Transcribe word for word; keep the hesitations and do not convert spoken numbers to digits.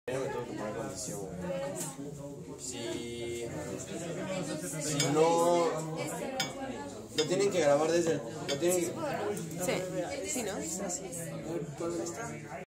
Me tengo que poner condición. Si, si no, lo tienen que grabar desde el... Lo tienen que... Sí, sí, ¿no?